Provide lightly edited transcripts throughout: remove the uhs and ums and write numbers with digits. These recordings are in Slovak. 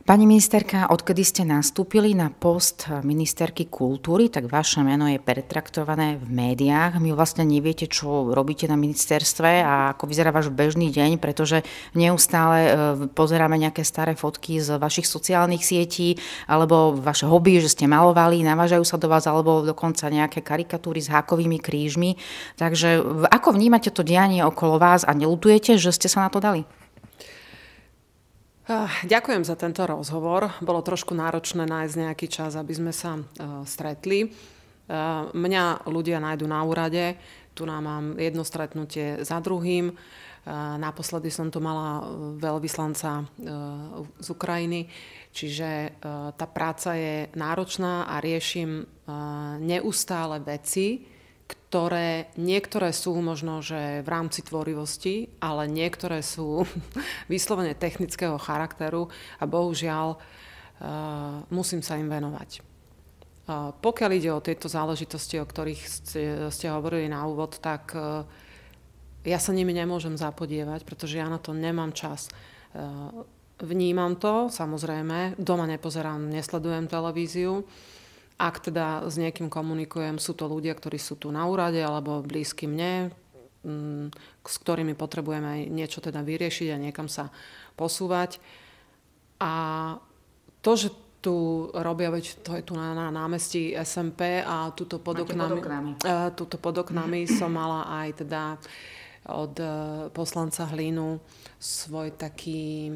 Pani ministerka, odkedy ste nastúpili na post ministerky kultúry, tak vaše meno je pretraktované v médiách. My vlastne neviete, čo robíte na ministerstve a ako vyzerá váš bežný deň, pretože neustále pozeráme nejaké staré fotky z vašich sociálnych sietí alebo vaše hobby, že ste malovali, navážajú sa do vás alebo dokonca nejaké karikatúry s hákovými krížmi. Takže ako vnímate to dianie okolo vás a neľutujete, že ste sa na to dali? Ďakujem za tento rozhovor. Bolo trošku náročné nájsť nejaký čas, aby sme sa stretli. Mňa ľudia nájdu na úrade. Tu mám jedno stretnutie za druhým. Naposledy som tu mala veľvyslanca z Ukrajiny. Čiže tá práca je náročná a riešim neustále veci, ktoré niektoré sú možno, že v rámci tvorivosti, ale niektoré sú vyslovene technického charakteru a bohužiaľ musím sa im venovať. Pokiaľ ide o tieto záležitosti, o ktorých ste hovorili na úvod, tak ja sa nimi nemôžem zapodievať, pretože ja na to nemám čas. Vnímam to, samozrejme, doma nepozerám, nesledujem televíziu. Ak teda s niekým komunikujem, sú to ľudia, ktorí sú tu na úrade alebo blízky mne, s ktorými potrebujeme niečo teda vyriešiť a niekam sa posúvať. A to, že tu robia, veď to je tu na námestí SMP a tuto pod oknami som mala aj teda od poslanca Hlínu svoj taký...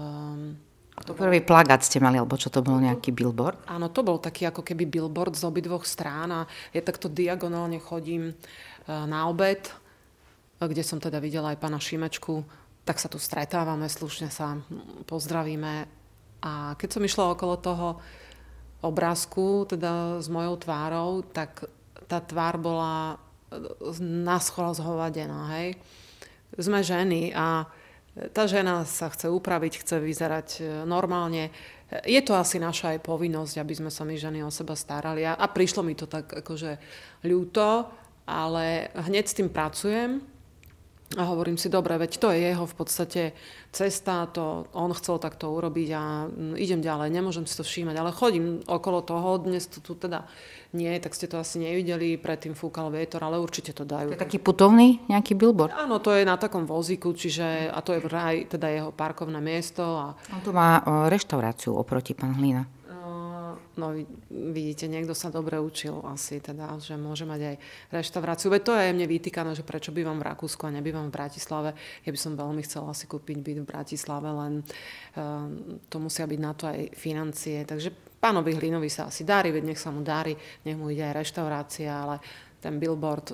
To prvý plagát ste mali, alebo čo to bol, nejaký billboard? Áno, to bol taký ako keby billboard z obidvoch strán a ja takto diagonálne chodím na obed, kde som teda videla aj pána Šimečku, tak sa tu stretávame, slušne sa pozdravíme. A keď som išla okolo toho obrázku, teda s mojou tvárou, tak tá tvár bola naschvál zhovadená, hej. Sme ženy a tá žena sa chce upraviť, chce vyzerať normálne. Je to asi naša aj povinnosť, aby sme sa my ženy o seba starali. A prišlo mi to tak akože ľúto, ale hneď s tým pracujem a hovorím si, dobre, veď to je jeho v podstate cesta, to on chcel takto urobiť a idem ďalej, nemôžem si to všímať, ale chodím okolo toho, dnes to tu teda nie, tak ste to asi nevideli, predtým fúkal vietor, ale určite to dajú. To je taký putovný nejaký billboard? Áno, to je na takom vozíku, čiže, a to je vraj teda jeho parkovné miesto. A... On tu má reštauráciu oproti, pán Hlína. No vidíte, niekto sa dobre učil asi teda, že môže mať aj reštauráciu. Veď to je mne vytýkané, že prečo bývam v Rakúsku a nebývam v Bratislave. Ja by som veľmi chcela si kúpiť byt v Bratislave, len to musia byť na to aj financie. Takže pánovi Hlínovi sa asi darí, veď nech sa mu darí, nech mu ide aj reštaurácia, ale ten billboard,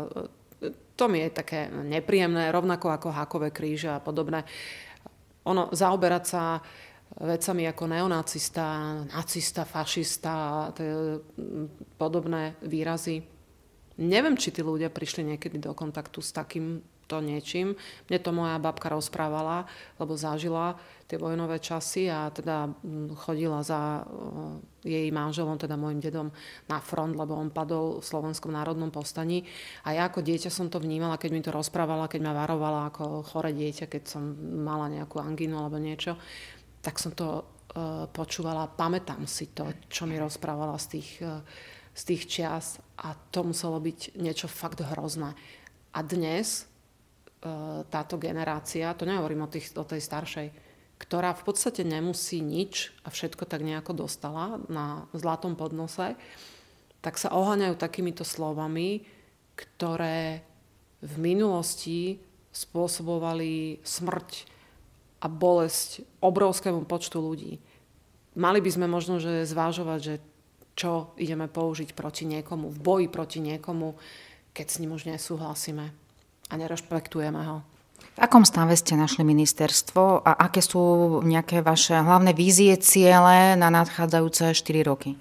to mi je také nepríjemné, rovnako ako hákové kríže a podobné. Ono, zaoberať sa vecami ako neonacista, nacista, fašista a podobné výrazy. Neviem, či tí ľudia prišli niekedy do kontaktu s takýmto niečím. Mne to moja babka rozprávala, lebo zažila tie vojnové časy a teda chodila za jej manželom, teda môjim dedom, na front, lebo on padol v Slovenskom národnom povstaní. A ja ako dieťa som to vnímala, keď mi to rozprávala, keď ma varovala ako choré dieťa, keď som mala nejakú angínu alebo niečo, tak som to počúvala, pamätám si to, čo mi rozprávala z tých čias a to muselo byť niečo fakt hrozné. A dnes táto generácia, to nehovorím o tej staršej, ktorá v podstate nemusí nič a všetko tak nejako dostala na zlatom podnose, tak sa oháňajú takýmito slovami, ktoré v minulosti spôsobovali smrť a bolesť obrovskému počtu ľudí. Mali by sme možno že zvážovať, že čo ideme použiť proti niekomu, v boji proti niekomu, keď s ním už nesúhlasíme a nerešpektujeme ho. V akom stave ste našli ministerstvo a aké sú nejaké vaše hlavné vízie, ciele na nadchádzajúce 4 roky?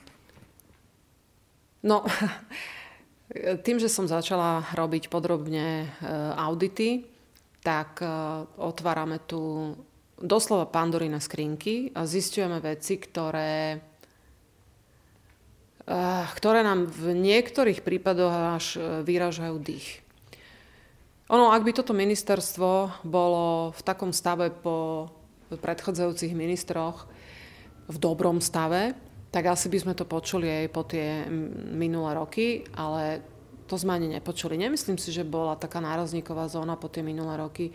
No, tým, že som začala robiť podrobne audity, tak otvárame tu doslova Pandorine skrinky a zisťujeme veci, ktoré nám v niektorých prípadoch až vyrážajú dých. Ono, ak by toto ministerstvo bolo v takom stave po predchádzajúcich ministroch, v dobrom stave, tak asi by sme to počuli aj po tie minulé roky, ale to sme ani nepočuli. Nemyslím si, že bola taká nárazníková zóna po tie minulé roky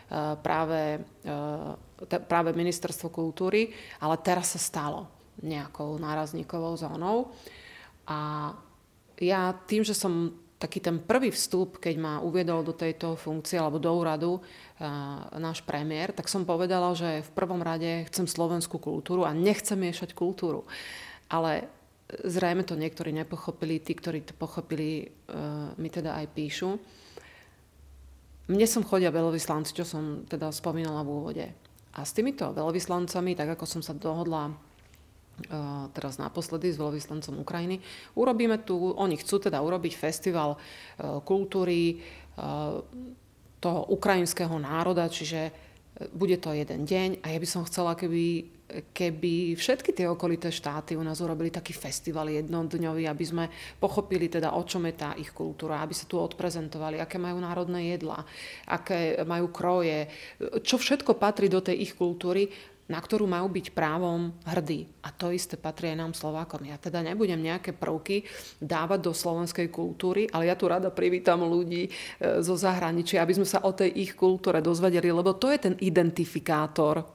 práve ministerstvo kultúry, ale teraz sa stalo nejakou nárazníkovou zónou. A ja tým, že som taký ten prvý vstup, keď ma uviedol do tejto funkcie alebo do úradu náš premiér, tak som povedala, že v prvom rade chcem slovenskú kultúru a nechcem miešať kultúru. Ale zrejme to niektorí nepochopili, tí, ktorí to pochopili, mi teda aj píšu. Mne som chodia veľvyslanci, čo som teda spomínala v úvode. A s týmito veľvyslancami, tak ako som sa dohodla teraz naposledy s veľvyslancom Ukrajiny, urobíme tu, oni chcú teda urobiť festival kultúry toho ukrajinského národa, čiže bude to jeden deň a ja by som chcela, keby všetky tie okolité štáty u nás urobili taký festival jednodňový, aby sme pochopili teda, o čom je tá ich kultúra, aby sa tu odprezentovali, aké majú národné jedlá, aké majú kroje, čo všetko patrí do tej ich kultúry, na ktorú majú byť právom hrdí. A to isté patrí aj nám Slovákom. Ja teda nebudem nejaké prvky dávať do slovenskej kultúry, ale ja tu rada privítam ľudí zo zahraničia, aby sme sa o tej ich kultúre dozvedeli, lebo to je ten identifikátor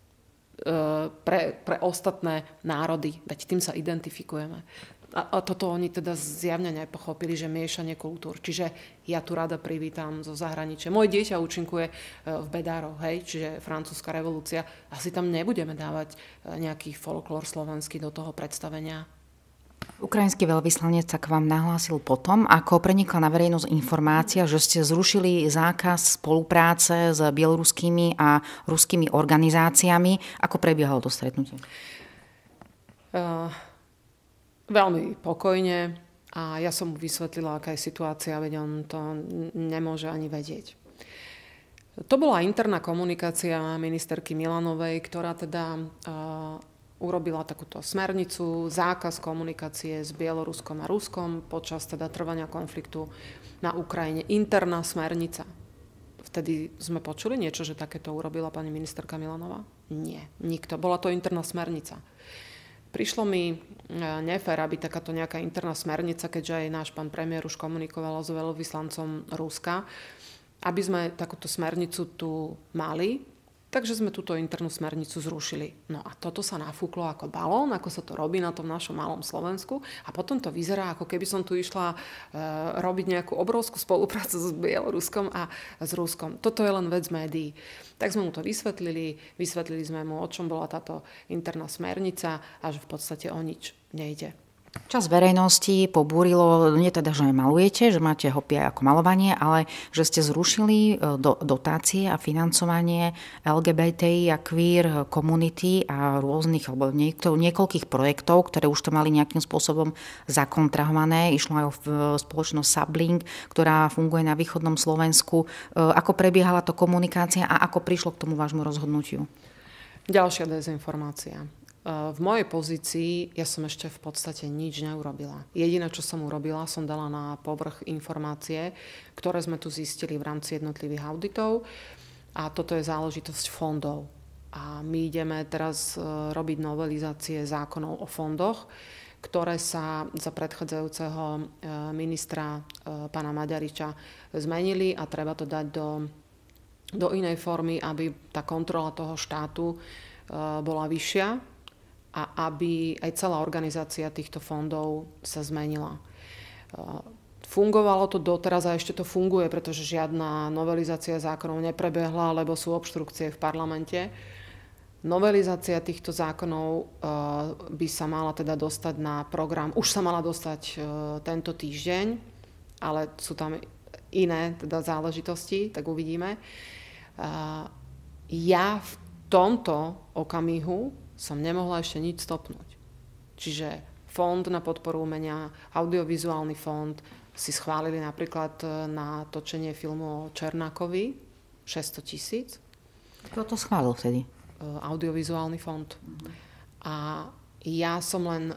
pre ostatné národy. Veď tým sa identifikujeme. A toto oni teda zjavne nepochopili, že miešanie kultúr. Čiže ja tu rada privítam zo zahraničia. Moje dieťa účinkuje v Bedároch, čiže francúzska revolúcia. Asi tam nebudeme dávať nejaký folklór slovenský do toho predstavenia. Ukrajinský veľvyslanec sa k vám nahlásil potom, ako prenikla na verejnosť informácia, že ste zrušili zákaz spolupráce s bieloruskými a ruskými organizáciami. Ako prebiehalo to stretnutie? Veľmi pokojne a ja som mu vysvetlila, aká je situácia, veď on to nemôže ani vedieť. To bola interná komunikácia ministerky Milanovej, ktorá teda urobila takúto smernicu, zákaz komunikácie s Bieloruskom a Ruskom počas teda trvania konfliktu na Ukrajine. Interná smernica. Vtedy sme počuli niečo, že takéto urobila pani ministerka Milanová? Nie, nikto. Bola to interná smernica. Prišlo mi nefér, aby takáto nejaká interná smernica, keďže aj náš pán premiér už komunikoval s veľvyslancom Ruska, aby sme takúto smernicu tu mali, takže sme túto internú smernicu zrušili. No a toto sa nafúklo ako balón, ako sa to robí na tom našom malom Slovensku a potom to vyzerá, ako keby som tu išla robiť nejakú obrovskú spoluprácu s Bieloruskom a s Ruskom. Toto je len vec médií. Tak sme mu to vysvetlili sme mu, o čom bola táto interná smernica a že v podstate o nič nejde. Časť verejnosti pobúrilo, nie teda, že malujete, že máte hobby ako malovanie, ale že ste zrušili dotácie a financovanie LGBTI a queer komunity a rôznych, alebo niekoľkých projektov, ktoré už to mali nejakým spôsobom zakontrahované. Išlo aj o spoločnosť Sublink, ktorá funguje na východnom Slovensku. Ako prebiehala to komunikácia a ako prišlo k tomu vášmu rozhodnutiu? Ďalšia dezinformácia. V mojej pozícii ja som ešte v podstate nič neurobila. Jediné, čo som urobila, som dala na povrch informácie, ktoré sme tu zistili v rámci jednotlivých auditov. A toto je záležitosť fondov. A my ideme teraz robiť novelizácie zákonov o fondoch, ktoré sa za predchádzajúceho ministra pána Maďariča zmenili a treba to dať do inej formy, aby tá kontrola toho štátu bola vyššia a aby aj celá organizácia týchto fondov sa zmenila. Fungovalo to doteraz a ešte to funguje, pretože žiadna novelizácia zákonov neprebehla, lebo sú obštrukcie v parlamente. Novelizácia týchto zákonov by sa mala teda dostať na program, už sa mala dostať tento týždeň, ale sú tam iné teda záležitosti, tak uvidíme. Ja v tomto okamihu som nemohla ešte nič stopnúť. Čiže fond na podporu umenia, audiovizuálny fond si schválili napríklad na točenie filmu o Černákovi 600 000. Kto to schválil vtedy? Audiovizuálny fond. A ja som len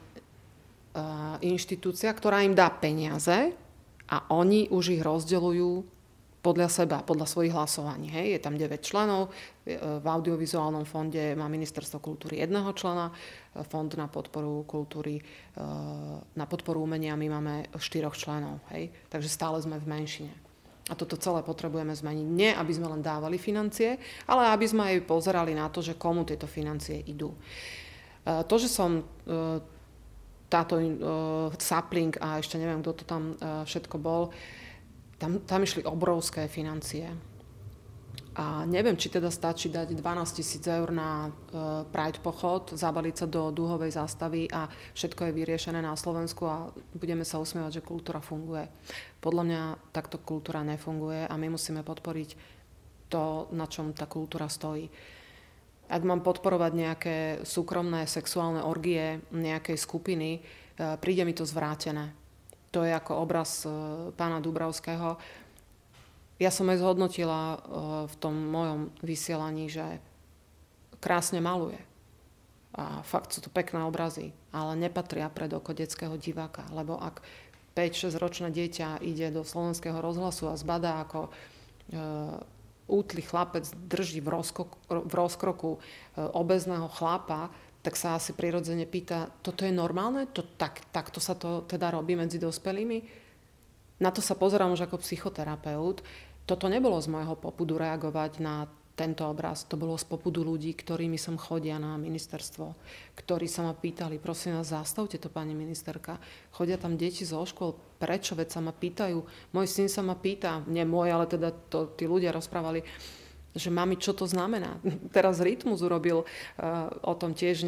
inštitúcia, ktorá im dá peniaze a oni už ich rozdeľujú podľa seba, podľa svojich hlasovaní. Hej. Je tam 9 členov, v audiovizuálnom fonde má Ministerstvo kultúry 1 člena, fond na podporu kultúry, na podporu umenia my máme 4 členov. Hej. Takže stále sme v menšine. A toto celé potrebujeme zmeniť. Nie, aby sme len dávali financie, ale aby sme aj pozerali na to, že komu tieto financie idú. To, že som táto sapling a ešte neviem, kto to tam všetko bol, tam išli obrovské financie. A neviem, či teda stačí dať 12 000 eur na Pride pochod, zabaliť sa do dúhovej zástavy a všetko je vyriešené na Slovensku a budeme sa usmievať, že kultúra funguje. Podľa mňa takto kultúra nefunguje a my musíme podporiť to, na čom tá kultúra stojí. Ak mám podporovať nejaké súkromné sexuálne orgie nejakej skupiny, príde mi to zvrátené. To je ako obraz pána Dubravského. Ja som aj zhodnotila v tom mojom vysielaní, že krásne maluje. A fakt sú to pekné obrazy, ale nepatria pred oko detského diváka. Lebo ak 5-6 ročné dieťa ide do Slovenského rozhlasu a zbadá, ako útly chlapec drží v rozkroku obézneho chlapa, tak sa asi prirodzene pýta, toto je normálne? Takto sa to teda robí medzi dospelými? Na to sa pozerám už ako psychoterapeut. Toto nebolo z môjho popudu reagovať na tento obraz. To bolo z popudu ľudí, ktorými som chodia na ministerstvo, ktorí sa ma pýtali, prosím vás, zastavte to, pani ministerka. Chodia tam deti zo škôl, prečo? Veď sa ma pýtajú. Môj syn sa ma pýta, nie môj, ale teda to tí ľudia rozprávali, že mami, čo to znamená? Teraz Rytmus urobil o tom tiež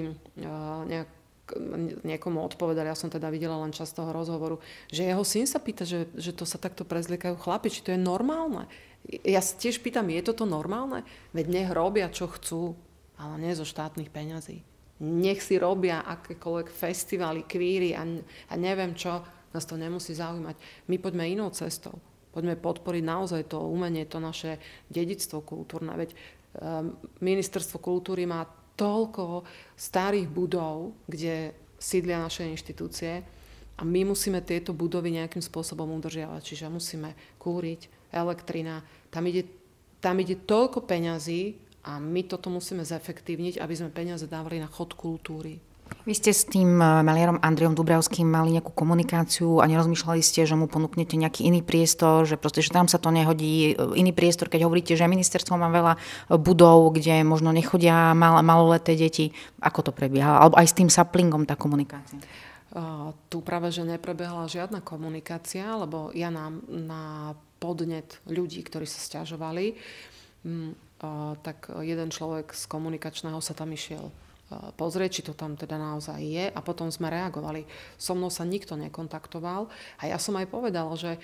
niekomu odpovedal, ja som teda videla len časť toho rozhovoru, že jeho syn sa pýta, že to sa takto prezliekajú chlapi, či to je normálne. Ja sa tiež pýtam, je toto normálne? Veď nech robia, čo chcú, ale nie zo štátnych peňazí. Nech si robia akékoľvek festivály, kvíry a neviem čo, nás to nemusí zaujímať. My poďme inou cestou. Poďme podporiť naozaj to umenie, to naše dedičstvo kultúrne. Veď Ministerstvo kultúry má toľko starých budov, kde sídlia naše inštitúcie a my musíme tieto budovy nejakým spôsobom udržiavať. Čiže musíme kúriť, elektrina. Tam ide toľko peňazí a my toto musíme zefektívniť, aby sme peniaze dávali na chod kultúry. Vy ste s tým maliarom Andrejom Dubravským mali nejakú komunikáciu a nerozmýšľali ste, že mu ponúknete nejaký iný priestor, že proste, že tam sa to nehodí, iný priestor, keď hovoríte, že ministerstvo má veľa budov, kde možno nechodia maloleté deti. Ako to prebieha? Alebo aj s tým saplingom tá komunikácia? Tu práve, že neprebiehala žiadna komunikácia, lebo ja na podnet ľudí, ktorí sa sťažovali, tak jeden človek z komunikačného sa tam išiel pozrieť, či to tam teda naozaj je a potom sme reagovali. So mnou sa nikto nekontaktoval a ja som aj povedala, že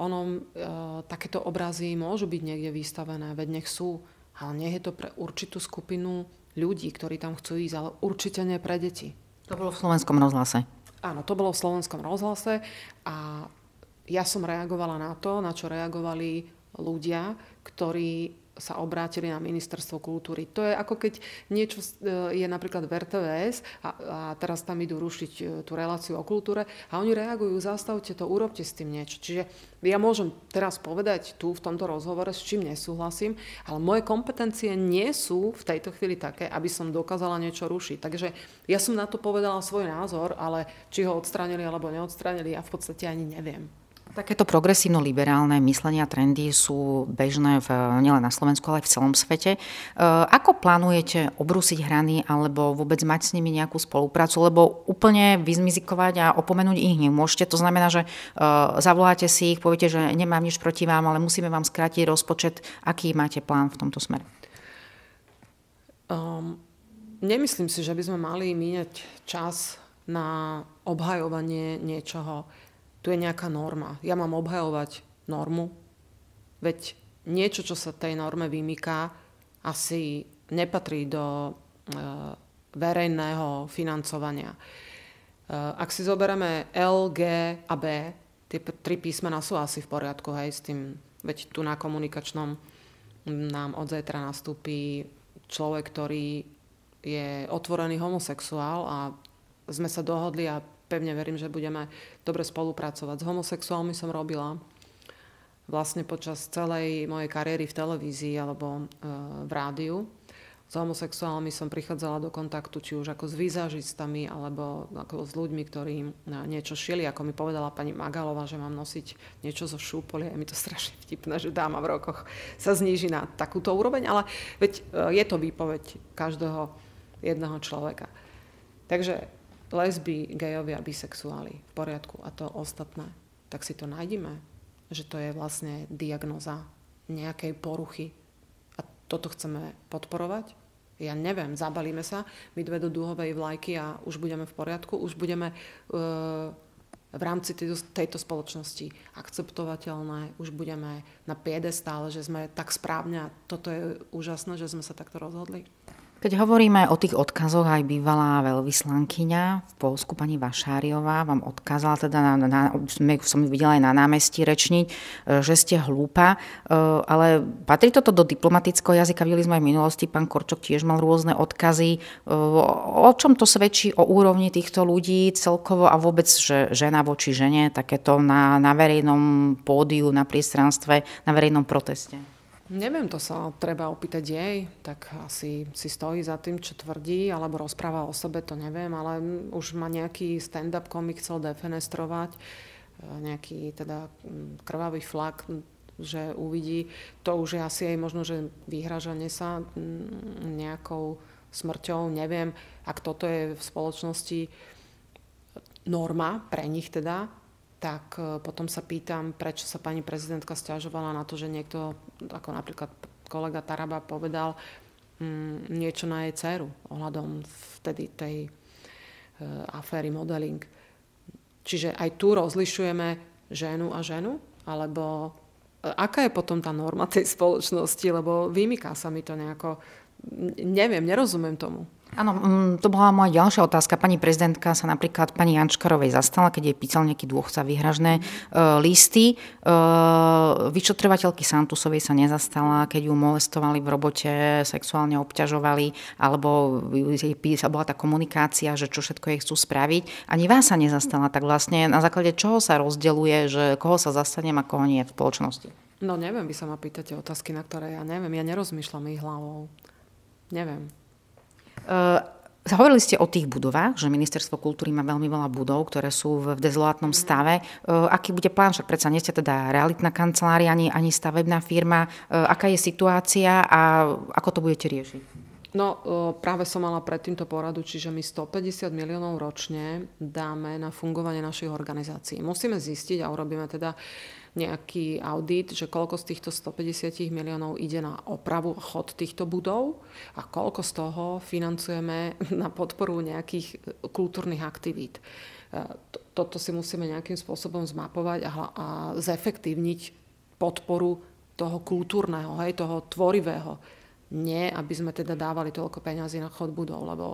takéto obrazy môžu byť niekde vystavené, veď nech sú, ale nech je to pre určitú skupinu ľudí, ktorí tam chcú ísť, ale určite nie pre deti. To bolo v Slovenskom rozhlase. Áno, to bolo v Slovenskom rozhlase a ja som reagovala na to, na čo reagovali ľudia, ktorí sa obrátili na Ministerstvo kultúry. To je ako keď niečo je napríklad v RTVS a teraz tam idú rušiť tú reláciu o kultúre a oni reagujú, zastavte to, urobte s tým niečo. Čiže ja môžem teraz povedať tu v tomto rozhovore, s čím nesúhlasím, ale moje kompetencie nie sú v tejto chvíli také, aby som dokázala niečo rušiť. Takže ja som na to povedala svoj názor, ale či ho odstránili alebo neodstránili, ja v podstate ani neviem. Takéto progresívno-liberálne myslenia a trendy sú bežné nielen na Slovensku, ale aj v celom svete. Ako plánujete obrúsiť hrany alebo vôbec mať s nimi nejakú spoluprácu? Lebo úplne vyzmizikovať a opomenúť ich nemôžete. To znamená, že zavoláte si ich, poviete, že nemám nič proti vám, ale musíme vám skrátiť rozpočet. Aký máte plán v tomto smere? Nemyslím si, že by sme mali míňať čas na obhajovanie niečoho. Tu je nejaká norma. Ja mám obhajovať normu, veď niečo, čo sa tej norme vymyká, asi nepatrí do verejného financovania. Ak si zoberieme L, G a B, tie 3 písmená sú asi v poriadku, hej, s tým, veď tu na komunikačnom nám od zajtra nastúpi človek, ktorý je otvorený homosexuál a sme sa dohodli a pevne verím, že budeme dobre spolupracovať. S homosexuálmi som robila vlastne počas celej mojej kariéry v televízii alebo v rádiu. S homosexuálmi som prichádzala do kontaktu, či už ako s výzažistami, alebo ako s ľuďmi, ktorí niečo šili. Ako mi povedala pani Magalová, že mám nosiť niečo zo šúpolia. Je mi to strašne vtipné, že dáma v rokoch sa zníži na takúto úroveň. Ale veď je to výpoveď každého jedného človeka. Takže lesby, gejovia, bisexuáli, v poriadku. A to ostatné, tak si to nájdime, že to je vlastne diagnóza nejakej poruchy. A toto chceme podporovať. Ja neviem, zabalíme sa, my dve do dúhovej vlajky a už budeme v poriadku, už budeme v rámci tejto spoločnosti akceptovateľné, už budeme na piedestále, že sme tak správne a toto je úžasné, že sme sa takto rozhodli. Keď hovoríme o tých odkazoch, aj bývalá veľvyslankyňa v Poľsku, pani Vašáriová, vám odkázala, teda som videla aj na námestí rečniť, že ste hlúpa, ale patrí toto do diplomatického jazyka? Videli sme aj v minulosti, pán Korčok tiež mal rôzne odkazy. O čom to svedčí o úrovni týchto ľudí celkovo a vôbec, že žena voči žene, takéto na verejnom pódiu, na priestranstve, na verejnom proteste? Neviem, to sa treba opýtať jej, tak asi si stojí za tým, čo tvrdí, alebo rozpráva o sebe, to neviem, ale už ma nejaký stand-up komik chcel defenestrovať, nejaký teda krvavý flak, že uvidí. To už je asi aj možno, že vyhražanie sa nejakou smrťou, neviem, ak toto je v spoločnosti norma pre nich teda, tak potom sa pýtam, prečo sa pani prezidentka sťažovala na to, že niekto, ako napríklad kolega Taraba povedal niečo na jej dceru ohľadom vtedy tej aféry modeling. Čiže aj tu rozlišujeme ženu a ženu, alebo aká je potom tá norma tej spoločnosti, lebo vymyká sa mi to nejako, neviem, nerozumiem tomu. Áno, to bola moja ďalšia otázka. Pani prezidentka sa napríklad pani Jančkarovej zastala, keď jej písal nejaký dôchodca výhražné listy. Vyšetrovateľky Santusovej sa nezastala, keď ju molestovali v robote, sexuálne obťažovali, alebo bola tá komunikácia, že čo všetko jej chcú spraviť. Ani vás sa nezastala, tak vlastne na základe čoho sa rozdeľuje, že koho sa zastanem a koho nie v spoločnosti? No neviem, vy sa ma pýtate otázky, na ktoré ja neviem. Ja nerozmýšľam ich hlavou. Neviem. Hovorili ste o tých budovách, že Ministerstvo kultúry má veľmi veľa budov, ktoré sú v dezolátnom stave. Aký bude plán? Však predsa nie ste teda realitná kancelária, ani stavebná firma. Aká je situácia a ako to budete riešiť? No, práve som mala pred týmto poradu, čiže my 150 miliónov ročne dáme na fungovanie našich organizácií. Musíme zistiť a urobíme teda nejaký audit, že koľko z týchto 150 miliónov ide na opravu a chod týchto budov a koľko z toho financujeme na podporu nejakých kultúrnych aktivít. Toto si musíme nejakým spôsobom zmapovať a zefektívniť podporu toho kultúrneho, toho tvorivého. Nie, aby sme teda dávali toľko peňazí na chod budov, lebo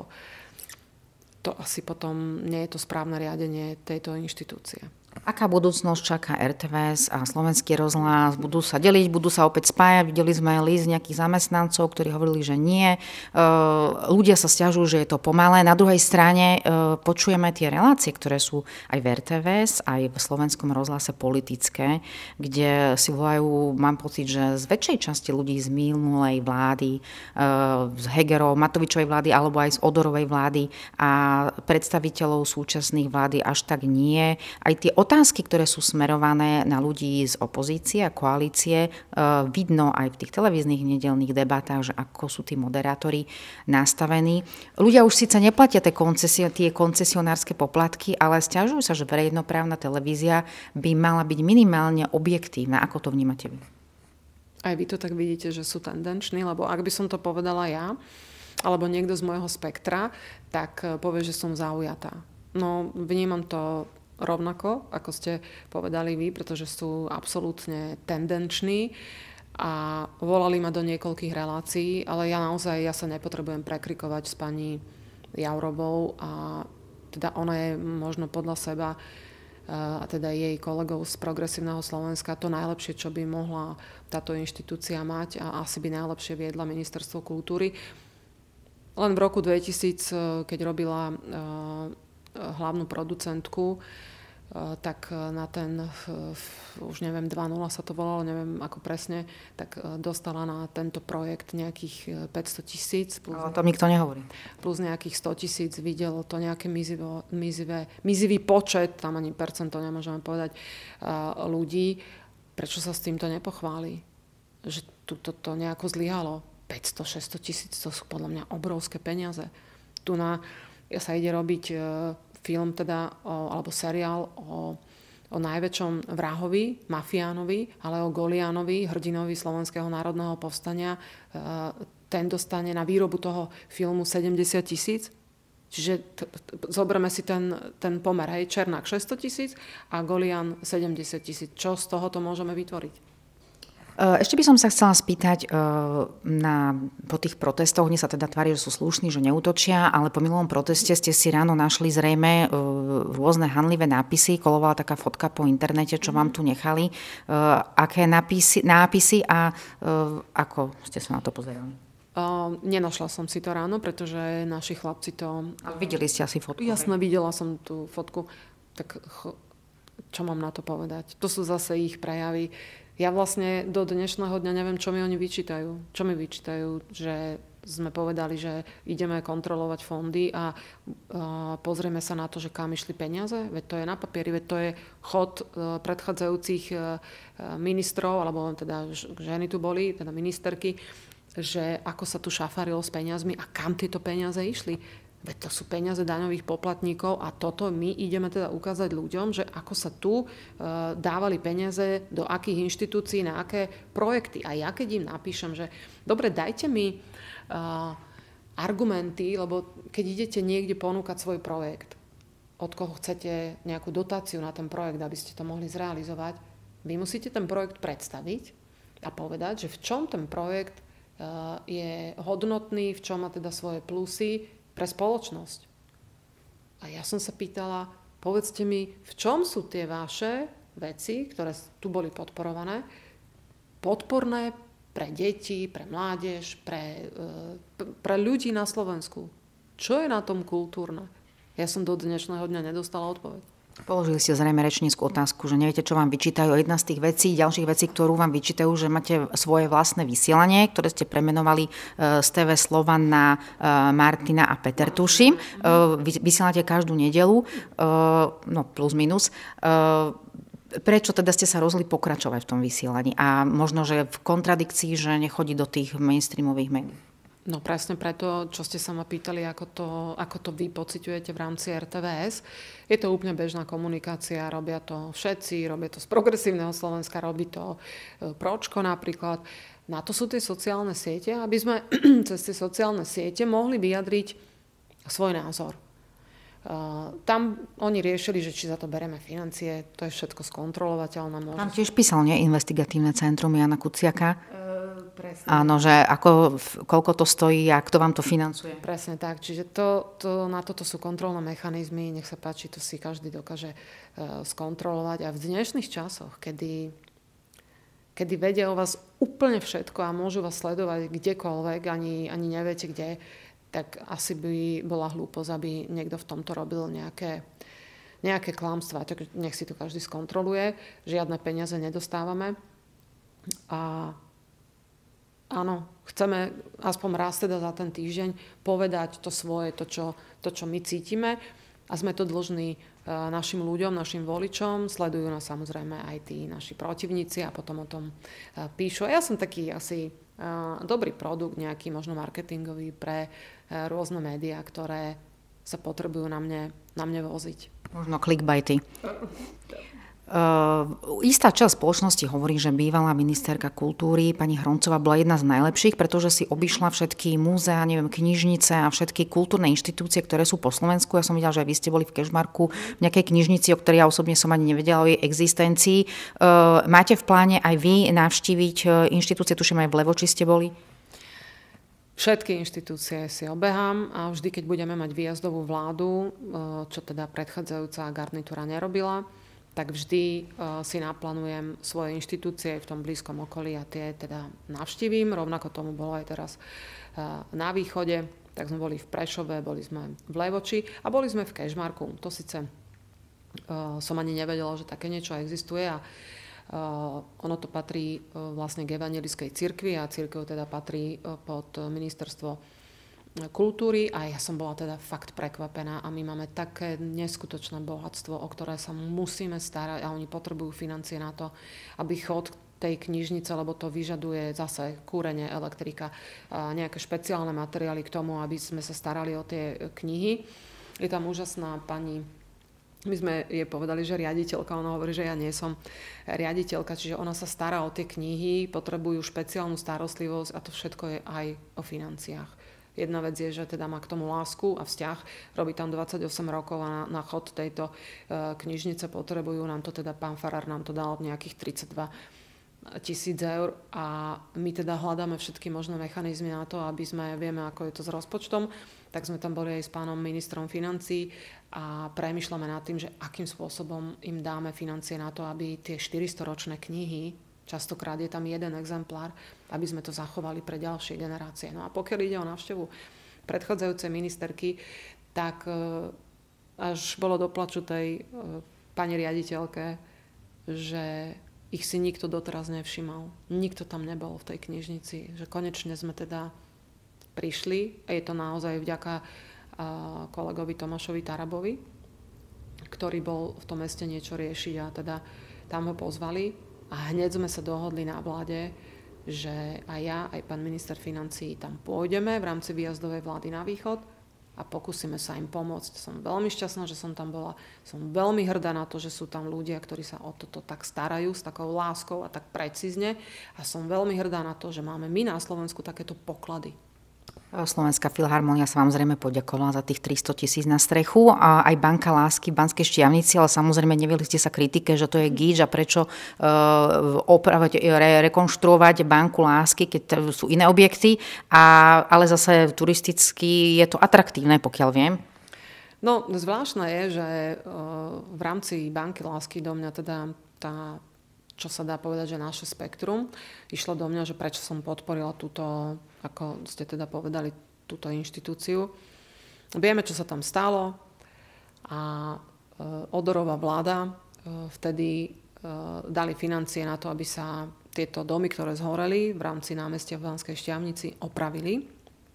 to asi potom nie je to správne riadenie tejto inštitúcie. Aká budúcnosť čaká RTVS a Slovenský rozhlas? Budú sa deliť, budú sa opäť spájať? Videli sme list nejakých zamestnancov, ktorí hovorili, že nie. Ľudia sa sťažujú, že je to pomalé. Na druhej strane počujeme tie relácie, ktoré sú aj v RTVS, aj v Slovenskom rozhlase politické, kde si volajú, mám pocit, že z väčšej časti ľudí z minulej vlády, z Hegerov, Matovičovej vlády alebo aj z Odorovej vlády a predstaviteľov súčasných vlády až tak nie. Aj tie otázky, ktoré sú smerované na ľudí z opozície a koalície, vidno aj v tých televíznych nedeľných debatách, že ako sú tí moderátori nastavení. Ľudia už síce neplatia tie koncesionárske poplatky, ale sťažujú sa, že verejnoprávna televízia by mala byť minimálne objektívna. Ako to vnímate vy? Aj vy to tak vidíte, že sú tendenční, lebo ak by som to povedala ja, alebo niekto z môjho spektra, tak povie, že som zaujatá. No, vnímam to rovnako, ako ste povedali vy, pretože sú absolútne tendenční a volali ma do niekoľkých relácií, ale ja sa nepotrebujem prekrikovať s pani Jourovou a teda ona je možno podľa seba a teda jej kolegov z Progresívneho Slovenska to najlepšie, čo by mohla táto inštitúcia mať a asi by najlepšie viedla Ministerstvo kultúry. Len v roku 2000, keď robila hlavnú producentku, tak na ten, už neviem, 2.0 sa to volalo, neviem ako presne, tak dostala na tento projekt nejakých 500 000. Ale o tom nikto nehovorí. Plus nejakých 100 000 videlo to nejaké mizivý počet, tam ani percento nemôžeme povedať, ľudí. Prečo sa s týmto nepochváli? Že to nejako zlyhalo. 500-600 000, to sú podľa mňa obrovské peniaze. Sa ide robiť film teda, alebo seriál o najväčšom vrahovi, mafiánovi, ale o Goliánovi, hrdinovi Slovenského národného povstania. Ten dostane na výrobu toho filmu 70 000. Čiže zoberme si ten pomer. Hej, Černák 600 000 a Golián 70 000. Čo z toho to môžeme vytvoriť? Ešte by som sa chcela spýtať po tých protestoch, oni sa teda tvária, že sú slušní, že neútočia, ale po minulom proteste ste si ráno našli zrejme rôzne hanlivé nápisy, kolovala taká fotka po internete, čo vám tu nechali. Aké nápisy a ako ste sa na to pozerali? Nenašla som si to ráno, pretože naši chlapci to... Ale videli ste asi fotku? Jasné, videla som tú fotku. Tak čo mám na to povedať? To sú zase ich prejavy. Ja vlastne do dnešného dňa neviem, čo mi oni vyčítajú. Čo mi vyčítajú, že sme povedali, že ideme kontrolovať fondy a pozrieme sa na to, že kam išli peniaze. Veď to je na papieri, veď to je chod predchádzajúcich ministrov, alebo teda ženy tu boli, teda ministerky, že ako sa tu šafarilo s peniazmi a kam tieto peniaze išli. Veď to sú peniaze daňových poplatníkov a toto my ideme teda ukázať ľuďom, že ako sa tu dávali peniaze do akých inštitúcií, na aké projekty. A ja keď im napíšem, že dobre, dajte mi argumenty, lebo keď idete niekde ponúkať svoj projekt, od koho chcete nejakú dotáciu na ten projekt, aby ste to mohli zrealizovať, vy musíte ten projekt predstaviť a povedať, že v čom ten projekt je hodnotný, v čom má teda svoje plusy pre spoločnosť. A ja som sa pýtala, povedzte mi, v čom sú tie vaše veci, ktoré tu boli podporované, podporné pre deti, pre mládež, pre ľudí na Slovensku. Čo je na tom kultúrne? Ja som do dnešného dňa nedostala odpoveď. Položili ste zrejme rečnícku otázku, že neviete, čo vám vyčítajú. Jedna z tých vecí, ďalších vecí, ktorú vám vyčítajú, že máte svoje vlastné vysielanie, ktoré ste premenovali z TV Slovan na Martina a Peter, tuším. Vysielate každú nedeľu, no plus minus. Prečo teda ste sa rozhodli pokračovať v tom vysielaní? A možno, že v kontradikcii, že nechodí do tých mainstreamových médií? No presne preto, čo ste sa ma pýtali, ako to vy pociťujete v rámci RTVS. Je to úplne bežná komunikácia, robia to všetci, robia to z Progresívneho Slovenska, robí to Pročko napríklad. Na to sú tie sociálne siete, aby sme cez tie sociálne siete mohli vyjadriť svoj názor. Tam oni riešili, že či za to bereme financie, to je všetko skontrolovateľné. Tam tiež písal, nie? Investigatívne centrum Jana Kuciaka. Presne. Áno, že koľko to stojí a kto vám to financuje. Presne tak. Čiže na toto sú kontrolné mechanizmy. Nech sa páči, to si každý dokáže skontrolovať. A v dnešných časoch, kedy vedia o vás úplne všetko a môžu vás sledovať kdekoľvek, ani neviete kde, tak asi by bola hlúposť, aby niekto v tomto robil nejaké klamstvá. Tak nech si to každý skontroluje. Žiadne peniaze nedostávame. A áno, chceme aspoň raz teda za ten týždeň povedať to svoje, to, čo my cítime a sme to dlžní našim ľuďom, našim voličom. Sledujú nás samozrejme aj tí naši protivníci a potom o tom píšu. A ja som taký asi dobrý produkt, nejaký možno marketingový pre rôzne médiá, ktoré sa potrebujú na mne voziť. Možno clickbaity. Istá časť spoločnosti hovorí, že bývalá ministerka kultúry pani Hroncová bola jedna z najlepších, pretože si obišla všetky múzea, knižnice a všetky kultúrne inštitúcie, ktoré sú po Slovensku. Ja som videla, že aj vy ste boli v Kežmarku v nejakej knižnici, o ktorej ja osobne som ani nevedela o jej existencii. Máte v pláne aj vy navštíviť inštitúcie, tuším aj v Levoči ste boli? Všetky inštitúcie si obehám a vždy, keď budeme mať výjazdovú vládu, čo teda predchádzajúca garnitúra nerobila, tak vždy si naplánujem svoje inštitúcie v tom blízkom okolí a tie teda navštívim. Rovnako tomu bolo aj teraz na východe. Tak sme boli v Prešove, boli sme v Levoči a boli sme v Kežmarku. To síce som ani nevedela, že také niečo existuje a ono to patrí vlastne k evangelickej cirkvi a cirkev teda patrí pod ministerstvo kultúry a ja som bola teda fakt prekvapená a my máme také neskutočné bohatstvo, o ktoré sa musíme starať a oni potrebujú financie na to, aby chod tej knižnice, lebo to vyžaduje zase kúrenie, elektrika, nejaké špeciálne materiály k tomu, aby sme sa starali o tie knihy. Je tam úžasná pani, my sme jej povedali, že riaditeľka, ona hovorí, že ja nie som riaditeľka, čiže ona sa stará o tie knihy, potrebujú špeciálnu starostlivosť a to všetko je aj o financiách. Jedna vec je, že teda má k tomu lásku a vzťah, robí tam 28 rokov a na chod tejto knižnice potrebujú, nám to teda pán farár nám to dal nejakých 32 000 eur a my teda hľadáme všetky možné mechanizmy na to, aby sme, vieme, ako je to s rozpočtom, tak sme tam boli aj s pánom ministrom financií a premýšľame nad tým, že akým spôsobom im dáme financie na to, aby tie 400-ročné knihy, častokrát je tam jeden exemplár, aby sme to zachovali pre ďalšie generácie. No a pokiaľ ide o návštevu predchádzajúcej ministerky, tak až bolo do plaču tej pani riaditeľke, že ich si nikto doteraz nevšimal. Nikto tam nebol v tej knižnici. Že konečne sme teda prišli a je to naozaj vďaka kolegovi Tomášovi Tarabovi, ktorý bol v tom meste niečo riešiť a teda tam ho pozvali. A hneď sme sa dohodli na vláde, že aj ja, aj pán minister financií tam pôjdeme v rámci výjazdovej vlády na východ a pokúsime sa im pomôcť. Som veľmi šťastná, že som tam bola. Som veľmi hrdá na to, že sú tam ľudia, ktorí sa o toto tak starajú s takou láskou a tak precízne. A som veľmi hrdá na to, že máme my na Slovensku takéto poklady. Slovenská filharmónia sa vám zrejme poďakovala za tých 300 000 na strechu a aj Banka lásky v Banskej Štiavnici, ale samozrejme nevyhli ste sa kritike, že to je gíč a prečo opravať, rekonštruovať Banku lásky, keď sú iné objekty, ale zase turisticky je to atraktívne, pokiaľ viem. No, zvláštne je, že v rámci Banky lásky do mňa teda tá, čo sa dá povedať, že naše spektrum išlo do mňa, že prečo som podporila túto, ako ste teda povedali, túto inštitúciu. Vieme, čo sa tam stalo a Odorová vláda vtedy dali financie na to, aby sa tieto domy, ktoré zhoreli v rámci námestia v Banskej Štiavnici, opravili.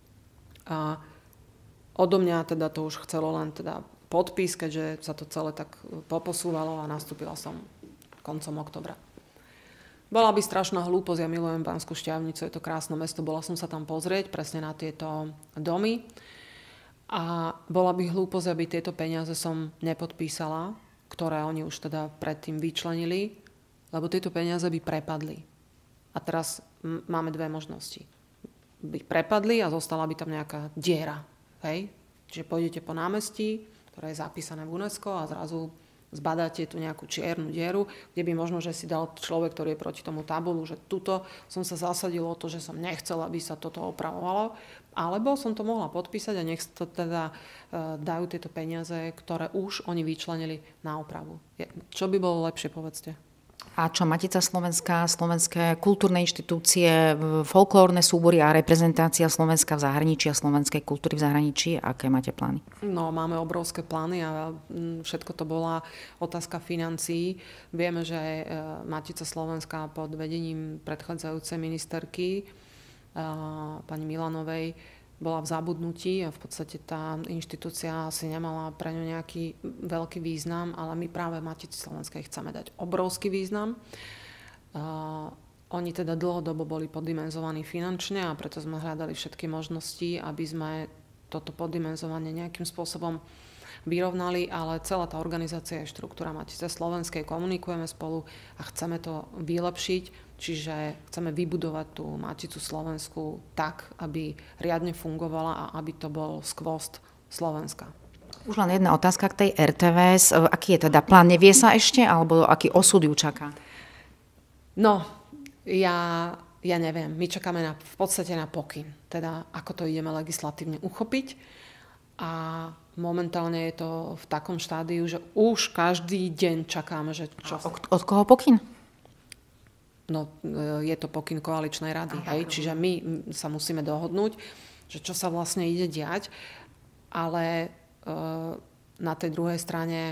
A odo mňa teda to už chcelo len teda podpis, keďže sa to celé tak poposúvalo a nastúpila som koncom októbra. Bola by strašná hlúposť, ja milujem Banskú Štiavnicu, je to krásne mesto, bola som sa tam pozrieť presne na tieto domy a bola by hlúposť, aby tieto peniaze som nepodpísala, ktoré oni už teda predtým vyčlenili, lebo tieto peniaze by prepadli. A teraz máme dve možnosti. By prepadli a zostala by tam nejaká diera. Hej? Čiže pôjdete po námestí, ktoré je zapísané v UNESCO a zrazu zbadáte tu nejakú čiernu dieru, kde by možno, že si dal človek, ktorý je proti tomu tabulu, že tuto som sa zasadil o to, že som nechcel, aby sa toto opravovalo, alebo som to mohla podpísať a nech to teda dajú tieto peniaze, ktoré už oni vyčlenili na opravu. Čo by bolo lepšie, povedzte? A čo Matica Slovenská, slovenské kultúrne inštitúcie, folklórne súbory a reprezentácia Slovenska v zahraničí a slovenskej kultúry v zahraničí? Aké máte plány? No, máme obrovské plány a všetko to bola otázka financií. Vieme, že Matica Slovenská pod vedením predchádzajúcej ministerky pani Milanovej bola v zabudnutí a v podstate tá inštitúcia asi nemala pre ňu nejaký veľký význam, ale my práve Matici Slovenskej chceme dať obrovský význam. Oni teda dlhodobo boli poddimenzovaní finančne a preto sme hľadali všetky možnosti, aby sme toto poddimenzovanie nejakým spôsobom vyrovnali, ale celá tá organizácia je štruktúra Matice Slovenskej, komunikujeme spolu a chceme to vylepšiť, čiže chceme vybudovať tú Maticu Slovensku tak, aby riadne fungovala a aby to bol skvost Slovenska. Už len jedna otázka k tej RTVS. Aký je teda plán? Nevie sa ešte? Alebo aký osud ju čaká? No, ja neviem. My čakáme v podstate na pokyn. Teda ako to ideme legislatívne uchopiť. A momentálne je to v takom štádiu, že už každý deň čakáme, že čo... Od koho pokyn? No, je to pokyn koaličnej rady. Hej? Čiže my sa musíme dohodnúť, že čo sa vlastne ide diať. Ale na tej druhej strane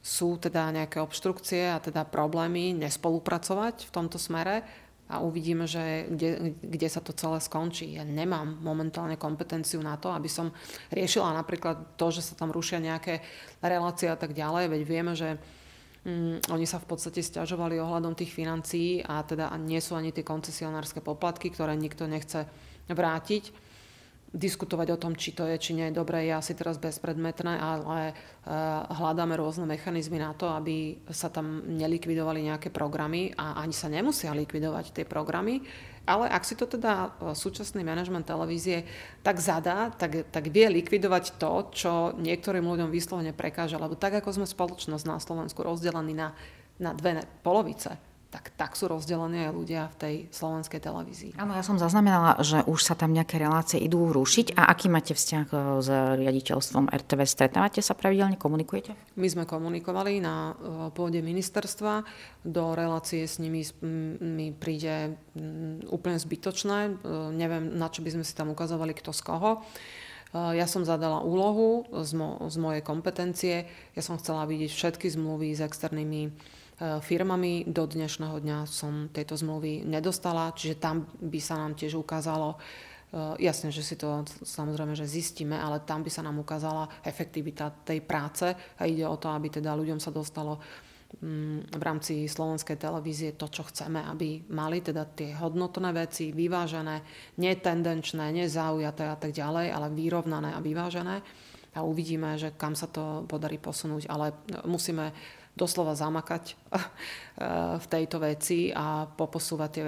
sú teda nejaké obštrukcie a teda problémy nespolupracovať v tomto smere a uvidíme, že kde sa to celé skončí. Ja nemám momentálne kompetenciu na to, aby som riešila napríklad to, že sa tam rušia nejaké relácie a tak ďalej, veď vieme, že oni sa v podstate sťažovali ohľadom tých financií a teda nie sú ani tie koncesionárske poplatky, ktoré nikto nechce vrátiť. Diskutovať o tom, či to je, či nie je dobré, je asi teraz bezpredmetné, ale hľadáme rôzne mechanizmy na to, aby sa tam nelikvidovali nejaké programy a ani sa nemusia likvidovať tie programy. Ale ak si to teda súčasný manažment televízie tak zadá, tak vie likvidovať to, čo niektorým ľuďom vyslovene prekáža. Lebo tak, ako sme spoločnosť na Slovensku rozdelení na dve polovice, tak sú rozdelení aj ľudia v tej slovenskej televízii. Áno, ja som zaznamenala, že už sa tam nejaké relácie idú rušiť. A aký máte vzťah s riaditeľstvom RTV? Stretávate sa pravidelne, komunikujete? My sme komunikovali na pôde ministerstva. Do relácie s nimi mi príde úplne zbytočné. Neviem, na čo by sme si tam ukazovali, kto z koho. Ja som zadala úlohu z mojej kompetencie. Ja som chcela vidieť všetky zmluvy s externými firmami. Do dnešného dňa som tejto zmluvy nedostala, čiže tam by sa nám tiež ukázalo, jasne, že si to samozrejme, že zistíme, ale tam by sa nám ukázala efektivita tej práce a ide o to, aby teda ľuďom sa dostalo v rámci slovenskej televízie to, čo chceme, aby mali teda tie hodnotné veci vyvážené, netendenčné, nezaujaté a tak ďalej, ale vyrovnané a vyvážené a uvidíme, že kam sa to podarí posunúť, ale musíme doslova zamakať v tejto veci a poposúvať tie,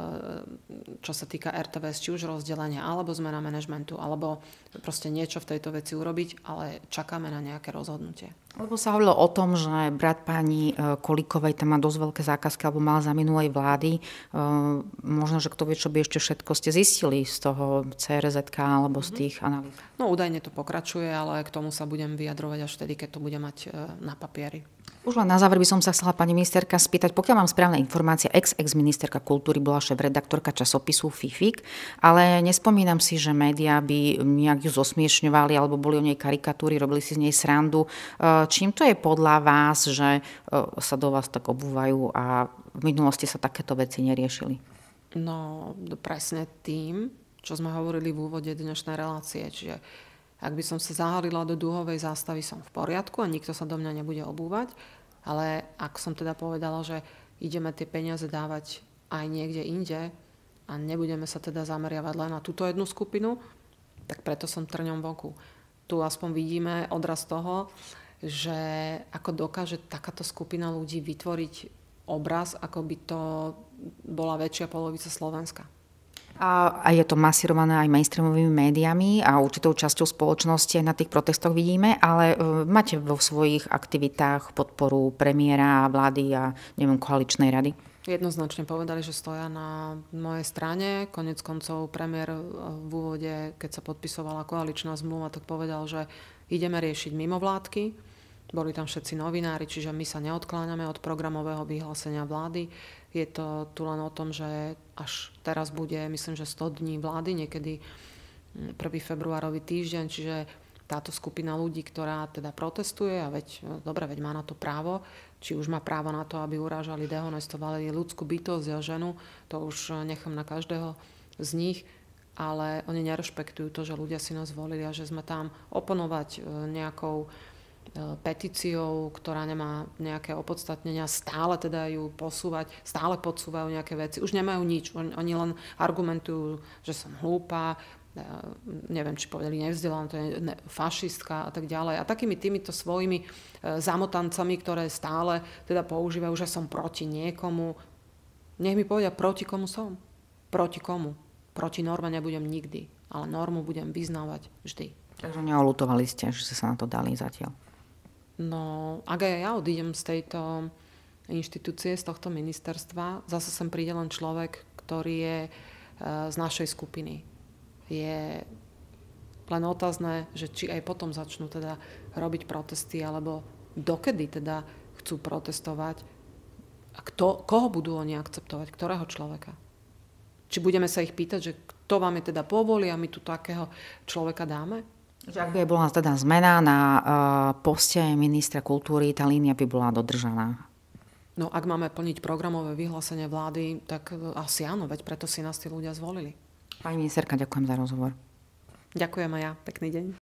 čo sa týka RTVS, či už rozdelenia, alebo zmena manažmentu, alebo proste niečo v tejto veci urobiť, ale čakáme na nejaké rozhodnutie. Lebo sa hovorilo o tom, že brat pani Kolíkovej tam má dosť veľké zákazky, alebo mal za minulej vlády. Možno, že kto vie, čo by ešte všetko ste zistili z toho CRZ alebo z tých analýz. No údajne to pokračuje, ale k tomu sa budem vyjadrovať až vtedy, keď to bude mať na papieri. Už len na záver by som sa chcela pani ministerka spýtať, pokiaľ mám správne informácie, ex-ministerka kultúry bola šéf-redaktorka časopisu Fifik, ale nespomínam si, že médiá by nejak ju zosmiešňovali alebo boli o nej karikatúry, robili si z nej srandu. Čím to je podľa vás, že sa do vás tak obúvajú a v minulosti sa takéto veci neriešili? No, presne tým, čo sme hovorili v úvode dnešnej relácie, čiže ak by som sa zahalila do dúhovej zástavy, som v poriadku a nikto sa do mňa nebude obúvať. Ale ak som teda povedala, že ideme tie peniaze dávať aj niekde inde a nebudeme sa teda zameriavať len na túto jednu skupinu, tak preto som trňom v oku. Tu aspoň vidíme odraz toho, že ako dokáže takáto skupina ľudí vytvoriť obraz, ako by to bola väčšia polovica Slovenska. A je to masírované aj mainstreamovými médiami a určitou časťou spoločnosti aj na tých protestoch vidíme, ale máte vo svojich aktivitách podporu premiéra, vlády a neviem, koaličnej rady? Jednoznačne povedali, že stoja na mojej strane. Koniec koncov premiér v úvode, keď sa podpisovala koaličná zmluva, tak povedal, že ideme riešiť mimovládky. Boli tam všetci novinári, čiže my sa neodkláňame od programového vyhlásenia vlády. Je to tu len o tom, že až teraz bude, myslím, že 100 dní vlády, niekedy 1. februárový týždeň, čiže táto skupina ľudí, ktorá teda protestuje a veď má na to právo, či už má právo na to, aby urážali, dehonestovali ľudskú bytosť a ženu, to už nechám na každého z nich, ale oni nerešpektujú to, že ľudia si nás volili a že sme tam oponovať nejakou petíciou, ktorá nemá nejaké opodstatnenia, stále teda ju posúvať, stále podsúvajú nejaké veci. Už nemajú nič, oni len argumentujú, že som hlúpa, neviem, či povedali nevzdelaná, to je fašistka a tak ďalej. A takými týmito svojimi zamotancami, ktoré stále teda používajú, že som proti niekomu. Nech mi povedia, proti komu som. Proti komu. Proti norme nebudem nikdy, ale normu budem vyznávať vždy. Takže neolutovali ste, že sa na to dali zatiaľ? No, ak aj ja odídem z tejto inštitúcie, z tohto ministerstva, zase sem príde len človek, ktorý je z našej skupiny. Je len otázne, že či aj potom začnú teda robiť protesty, alebo dokedy teda chcú protestovať a koho budú oni akceptovať, ktorého človeka. Či budeme sa ich pýtať, že kto vám je teda povolí a my tu takého človeka dáme? Že ak by bola teda zmena na poste ministra kultúry, tá línia by bola dodržaná. No ak máme plniť programové vyhlásenie vlády, tak asi áno, veď preto si nás tí ľudia zvolili. Pani ministerka, ďakujem za rozhovor. Ďakujem aj ja. Pekný deň.